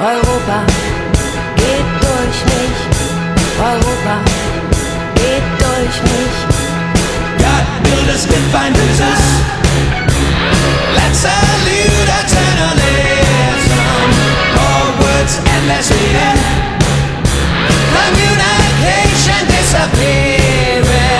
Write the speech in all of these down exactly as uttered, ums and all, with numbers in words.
Europa geht durch mich. Europa geht durch mich. God build us, good find losers. Let's salute eternalism. More words and less reading. Communication disappearing.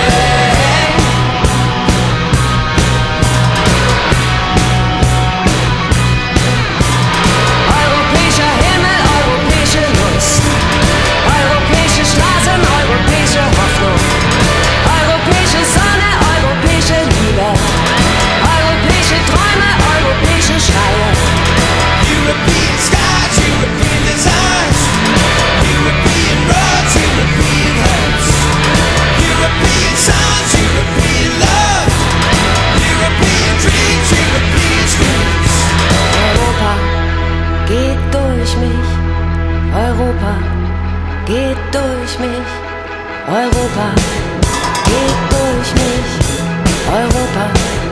Europäischer Himmel, europäische Lust. Europäische Straßen, europäische Hoffnung. Europäische Sonne, europäische Liebe. Europäische Träume, europäische Schreie. European skies, European designs. European roads, European hopes. European songs, European love. European dreams, European schools. Europa geht durch mich. Europa geht durch mich. Europa geht durch mich. Europa